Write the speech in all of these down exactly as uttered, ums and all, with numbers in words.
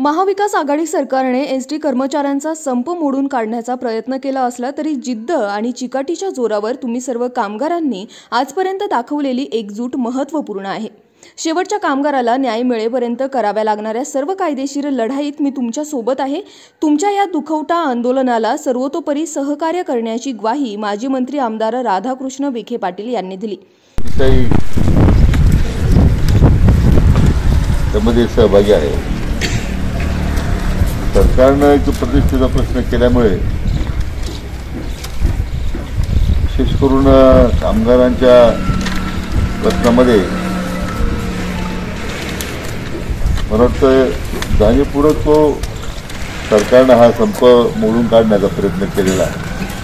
महाविकास आघाडी सरकारने एसटी कर्मचाऱ्यांचा संप मोडून काढण्याचा प्रयत्न केला असला तरी जिद्द आणि चिकाटीच्या जोरावर तुम्ही सर्व कामगारांनी आजपर्यंत दाखवलेली एकजूट महत्त्वपूर्ण आहे। शेवटच्या कामगाराला न्याय मिळेपर्यंत कराव्या लागणाऱ्या सर्व कायदेशीर लढाईत मी तुमच्या सोबत आहे। तुमच्या या दुखवटा आंदोलनाला सर्वतोपरी सहकार्य करण्याची ग्वाही माजी मंत्री आमदार राधाकृष्ण विखे पाटील यांनी दिली। त्यामध्ये सहभागी आहे। सरकारने जो प्रतिष्ठेचा प्रश्न केल्यामुळे विशेष करून कामगारांच्या प्रश्नामध्ये मला वाटतं जाणीवपूर्वक तो सरकारने हा संप मोडून काढण्याचा प्रयत्न केलेला आहे।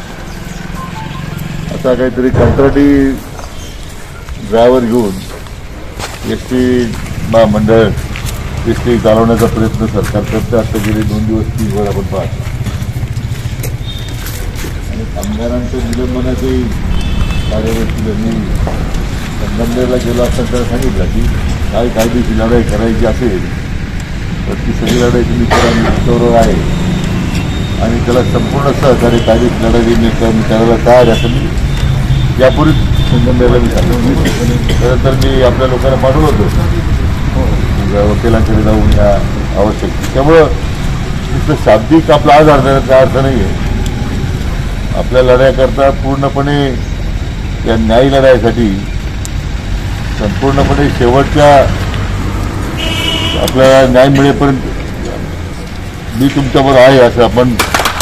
आता काहीतरी कंत्राटी ड्रायव्हर घेऊन एस टी महामंडळ एस टी चालवण्याचा प्रयत्न सरकार करते। आता गेले दोन दिवस तीन आपण पाहतो आणि कामगारांच्या निलंबनाची कार्यवाही त्यांनी संगमनेरला गेलो असताना त्याला सांगितलं की काय कायदेशीर लढाई करायची असेल तर ती सगळी लढाई तुम्ही करा, तुमच्याबरोबर आहे आणि त्याला संपूर्ण सहकार्य कायदेशीर लढाई मी करायला तयार आहे असं मी यापूर्वी संगमनेरला मी सांगितलं। खरं तर मी आपल्या लोकांना पाठवलं होतं वकिलांकडे जाऊन या आवश्यक, त्यामुळं नुसतं शाब्दिक आपला आधार देण्याचा अर्थ नाही आहे। आपल्या लढाईकरता पूर्णपणे या न्यायी लढाईसाठी संपूर्णपणे शेवटच्या आपल्याला न्याय मिळेपर्यंत मी तुमच्याबरोबर आहे असं आपण।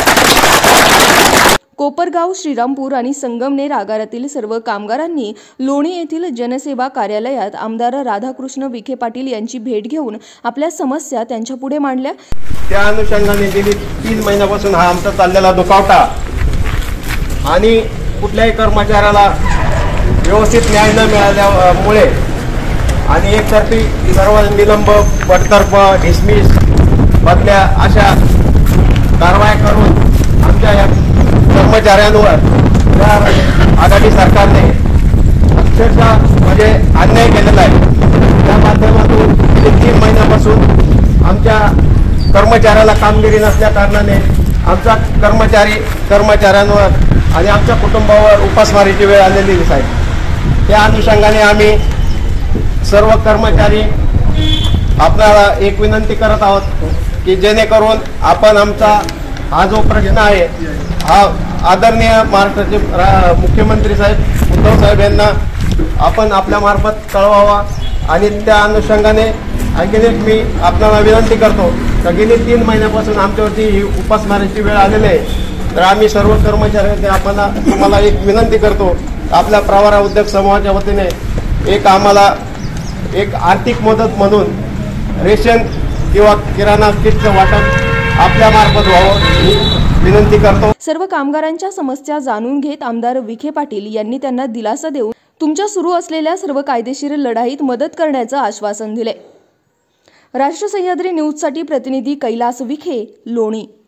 कोपरगाव, श्रीरामपूर आणि संगमनेर आगारातील सर्व कामगारांनी लोणी येथील जनसेवा कार्यालयात आमदार राधाकृष्ण विखे पाटील यांची भेट घेऊन आपल्या समस्या त्यांच्यापुढे मांडल्या। त्या अनुषंगाने गेली तीन महिन्यापासून हा आमचा चाललेला दुखावटा आणि कुठल्याही कर्मचाऱ्याला व्यवस्थित न्याय न मिळाल्यामुळे आणि एकतर्फी सर्व निलंब, बडतर्फ, डिसमिस, बदल्या अशा कारवाया करून आमच्या या कर्मचाऱ्यांवर या आघाडी सरकारने अक्षरशः म्हणजे अन्याय केलेला आहे। त्या माध्यमातून गेली तीन महिन्यापासून आमच्या कर्मचाऱ्याला कामगिरी नसल्या कारणाने आमचा कर्मचारी कर्मचाऱ्यांवर आणि आमच्या कुटुंबावर उपासमारीची वेळ आलेली आहे। त्या अनुषंगाने आम्ही सर्व कर्मचारी आपल्याला एक विनंती करत आहोत की जेणेकरून आपण आमचा हा जो प्रश्न आहे हा आदरणीय महाराष्ट्राचे मुख्यमंत्री साहेब उद्धव साहेब यांना आपण आपल्या मार्फत कळवावा आणि त्या अनुषंगाने आणखीन एक मी आपल्याला विनंती करतो की गेली तीन महिन्यापासून आमच्यावरती ही उपासमारीची वेळ आलेली आहे। तर आम्ही सर्व कर्मचाऱ्यांनी आपण तुम्हाला एक विनंती करतो, आपल्या प्रवारा उद्योग समूहाच्या वतीने एक आम्हाला एक आर्थिक मदत म्हणून रेशन किंवा किराणा किटचं वाटप आपल्या मार्फत व्हावं ही विनंती करतो। सर्व कामगारांच्या समस्या जाणून घेत आमदार विखे पाटील यांनी त्यांना दिलासा देऊन तुमच्या सुरू असलेल्या सर्व कायदेशीर लढाईत मदत करण्याचं आश्वासन दिले। राष्ट्र सह्याद्री न्यूजसाठी प्रतिनिधी कैलास विखे, लोणी।